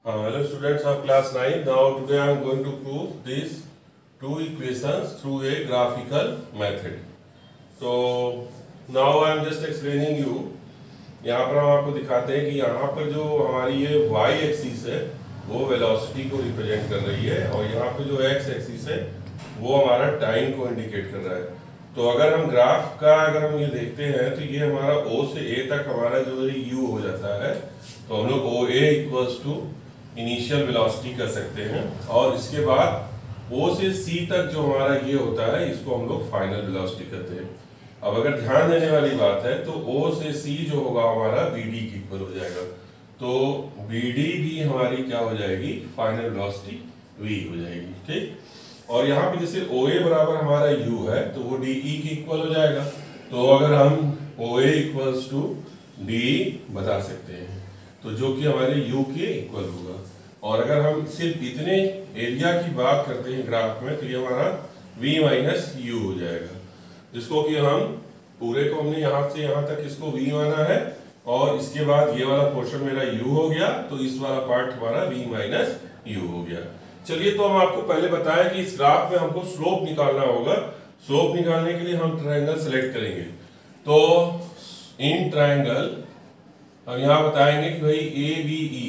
Hello students of class 9. Now today I am going to prove these two equations through a graphical method. So now I am just explaining you. यहाँ पर हम आपको दिखाते हैं कि यहाँ पर जो हमारी ये y एक्सिस है वो वेलोसिटी को रिप्रेजेंट कर रही है और यहाँ पे जो x एक्सिस है वो हमारा टाइम को इंडिकेट कर रहा है। तो अगर हम ग्राफ का अगर हम ये देखते हैं तो ये हमारा O से A तक हमारा जो है U हो जाता है। तो हम लोग OA equals to initial velocity कर सकते हैं और इसके बाद O से C तक जो हमारा ये होता है इसको हम लोग फाइनल वेलोसिटी कहते हैं। अब अगर ध्यान देने वाली बात है तो O से C जो होगा हमारा BD की इक्वल हो जाएगा। तो BD भी हमारी क्या हो जाएगी, फाइनल वेलोसिटी V हो जाएगी। ठीक, और यहाँ पे जैसे OA बराबर हमारा U है तो वो DE की इक्वल हो जाएगा। तो अगर हम OA इक्वल्स टू D बता सकते हैं तो जो कि हमारे U के इक्वल होगा। और अगर हम सिर्फ इतने एरिया की बात करते हैं ग्राफ में तो ये हमारा V माइनस U हो जाएगा, जिसको कि हम पूरे को हमने यहाँ से यहाँ तक इसको V माना है और इसके बाद ये वाला पोर्शन मेरा U हो गया तो इस वाला पार्ट हमारा V माइनस U हो गया। चलिए, तो हम आपको पहले बताया कि इस ग्राफ में हमको स्लोप निकालना होगा। स्लोप निकालने के लिए हम ट्रायंगल सेलेक्ट करेंगे। तो इन ट्रायंगल हम यहाँ बताएंगे कि भाई ABE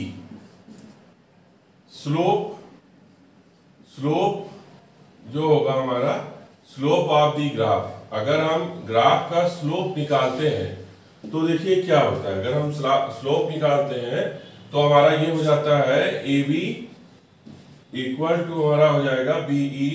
स्लोप जो होगा हमारा स्लोप ऑफ दी ग्राफ। अगर हम ग्राफ का स्लोप निकालते हैं तो देखिए क्या होता है। अगर हम स्लोप निकालते हैं तो हमारा ये हो जाता है AB इक्वल टू हमारा हो जाएगा BE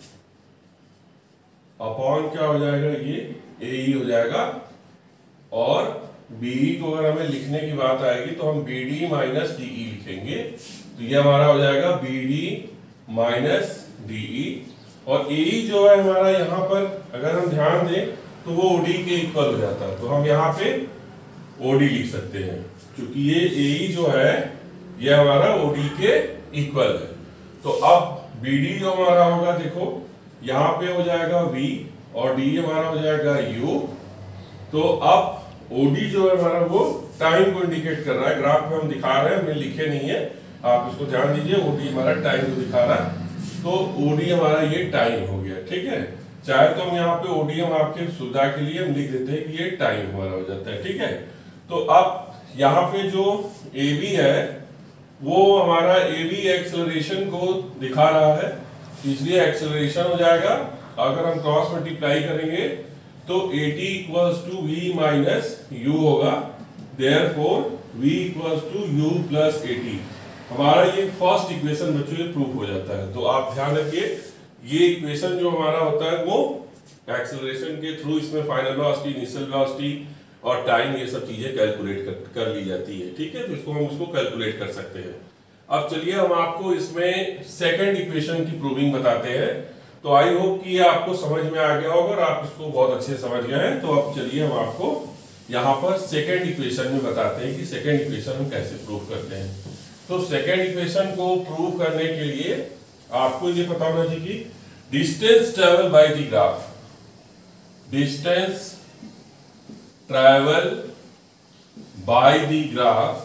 अपॉन क्या हो जाएगा, ये AE हो जाएगा। और BE को अगर हमें लिखने की बात आएगी तो हम BD माइनस DE लिखेंगे। तो ये हमारा हो जाएगा BD माइनस DE। और AE जो है हमारा यहाँ पर अगर हम ध्यान दें तो वो OD के इक्वल हो जाता है। तो हम यहाँ पे OD लिख सकते हैं क्योंकि ये AE जो है ये हमारा OD के इक्वल है। तो अब BD जो हमारा होगा, देखो यहाँ पे हो जाएगा V और D हमारा हो जाएगा U। तो अब OD जो है हमारा वो टाइम को इंडिकेट कर रहा है। ग्राफ में हम दिखा रहे हैं, हमने लिखे नहीं है, आप इसको ध्यान दीजिए। OD हमारा टाइम को दिखा रहा है तो OD हमारा ये टाइम हो गया। ठीक है, चाहे तो हम यहाँ पे OD हम आपके सुविधा के लिए हम लिख देते हैं कि ये टाइम हमारा हो जाता है। ठीक है, तो अब यहाँ पे जो AB है वो हमारा AB एक्सेलरेशन को दिखा रहा है, इसलिए एक्सेलरेशन हो जाएगा। अगर हम क्रॉस मल्टीप्लाई करेंगे तो AT equals to V minus U होगा। Therefore V equals to U plus AT। हमारा ये फर्स्ट इक्वेशन बच्चों ये प्रूफ हो जाता है। तो आप ध्यान रखिए, ये इक्वेशन जो हमारा होता है वो एक्सेलरेशन के थ्रू इसमें फाइनल वेलोसिटी, इनिशियल वेलोसिटी और टाइम ये सब चीजें कैलकुलेट कर ली जाती है। ठीक है, तो इसको हम इसको कैलकुलेट कर सकते हैं। अब चलिए हम आपको इसमें सेकंड इक्वेशन की प्रूविंग बताते हैं। तो आई होप कि ये आपको समझ में आ गया होगा और आप इसको बहुत अच्छे से समझ गए हैं। तो अब चलिए हम आपको यहाँ पर सेकंड इक्वेशन में बताते हैं कि सेकंड इक्वेशन हम कैसे प्रूव करते हैं। तो सेकंड इक्वेशन को प्रूव करने के लिए आपको ये पता होना चाहिए कि distance travel by the graph, distance travel by the graph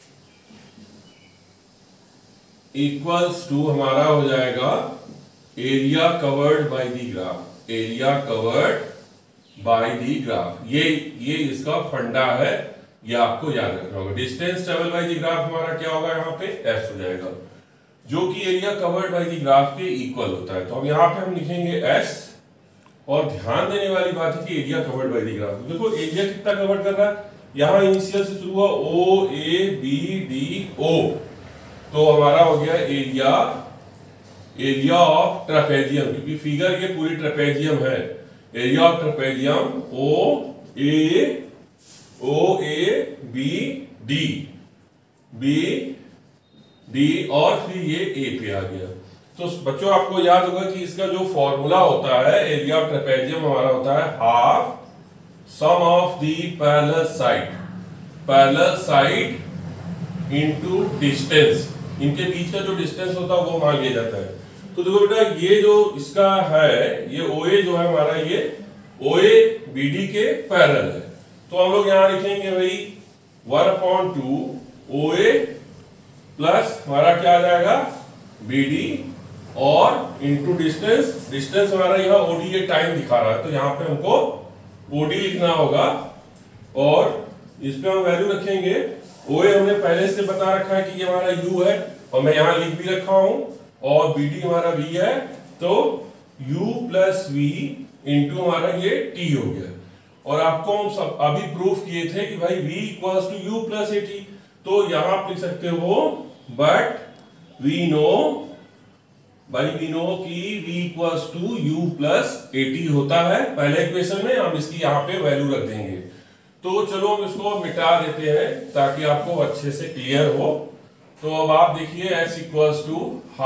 equals to हमारा हो जाएगा area covered by the graph. Area covered by the graph, ये इसका फंडा है, ये आपको याद रखना होगा। Distance travel by the graph हमारा क्या होगा, यहाँ पे S हो जाएगा, जो कि area covered by the graph के इक्वल होता है। तो हम यहाँ पे हम लिखेंगे S। और ध्यान देने वाली बात है कि area covered by the graph, देखो एरिया कितना कवर्ड कर रहा है। यहाँ इनिशियल से शुरू हुआ O A B D O, तो हमारा हो गया एरिया ऑफ ट्रेपेजियम, क्योंकि फिगर ये पूरी ट्रेपेजियम है। Area of trapezium O A B D और फिर ये A पे आ गया। तो बच्चों आपको याद होगा कि इसका जो फॉर्मूला होता है एरिया ऑफ ट्रेपेजियम हमारा होता है half sum of the parallel side into distance. इनके बीच का जो डिस्टेंस होता है वो मान लिया जाता है। तो देखो बेटा, ये जो इसका है ये OA जो है हमारा ये OA BD के पैरेलल है। तो हम लोग यहाँ लिखेंगे भाई 1/2 OA प्लस हमारा क्या आ जाएगा BD और इंटू डिस्टेंस, डिस्टेंस हमारा यहाँ OD ये टाइम दिखा रहा है तो यहाँ पे हमको OD लिखना होगा और इस पे हम वैल्यू रखेंगे। OA हमने पहले से बता रखा है कि ये हमारा U है और मैं यहाँ लिख भी रखा हूं और BD हमारा V है तो U प्लस V इंटू हमारा ये T हो गया। और आपको हम सब अभी प्रूफ किए थे कि भाई V equals to U plus AT, तो यहां आप लिख सकते हो बट वी नो कि V equals to U plus AT होता है पहले इक्वेशन में, हम इसकी यहाँ पे वैल्यू रख देंगे। तो चलो हम इसको मिटा देते हैं ताकि आपको अच्छे से क्लियर हो। तो अब आप देखिए S equals to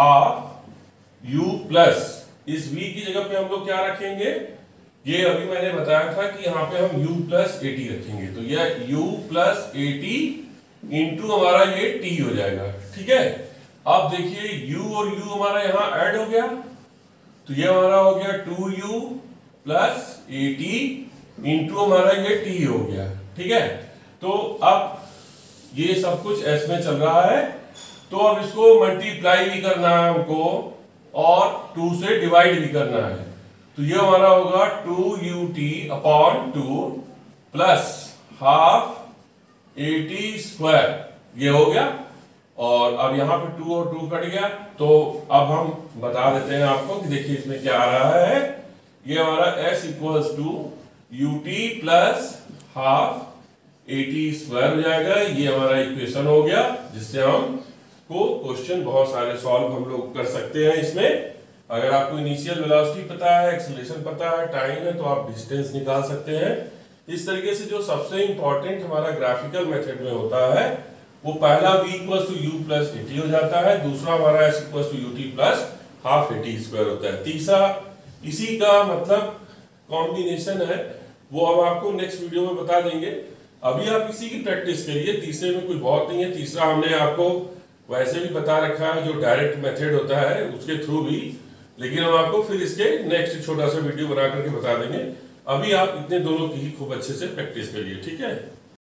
half U plus, इस V की जगह पे हम लोग क्या रखेंगे, ये अभी मैंने बताया था कि यहाँ पे हम U प्लस AT रखेंगे तो यह U प्लस AT इंटू हमारा ये T हो जाएगा। ठीक है, अब देखिए U और U हमारा यहाँ ऐड हो गया तो ये हमारा हो गया 2U प्लस AT इंटू हमारा ये T हो गया। ठीक है, तो अब ये सब कुछ S में चल रहा है तो अब इसको मल्टीप्लाई भी करना है हमको और 2 से डिवाइड भी करना है तो ये हमारा होगा 2UT upon 2 plus half AT square, ये हो गया। और अब यहाँ पे 2 और 2 कट गया तो अब हम बता देते हैं आपको कि देखिए इसमें क्या आ रहा है, ये हमारा S equals to UT plus half AT square हो जाएगा। ये हमारा इक्वेशन हो गया जिससे हम को क्वेश्चन बहुत सारे सॉल्व हम लोग कर सकते हैं। इसमें अगर आपको इनिशियल वेलोसिटी पता है, एक्सेलरेशन पता है, टाइम है तो आप डिस्टेंस निकाल सकते हैं। इस तरीके से जो सबसे इंपॉर्टेंट हमारा ग्राफिकल मेथड में होता है वो पहला V equals to U plus AT हो जाता है, दूसरा हमारा S equals to UT plus half AT square होता है, तीसरा इसी का मतलब कॉम्बिनेशन है वो हम आपको नेक्स्ट वीडियो में बता देंगे। अभी आप इसी की प्रैक्टिस करिए, तीसरे में कुछ बहुत नहीं है। तीसरा हमने आपको वैसे भी बता रखा है जो डायरेक्ट मेथड होता है उसके थ्रू भी, लेकिन हम आपको फिर इसके नेक्स्ट छोटा सा वीडियो बना करके बता देंगे। अभी आप इतने दोनों की ही खूब अच्छे से प्रैक्टिस करिए। ठीक है।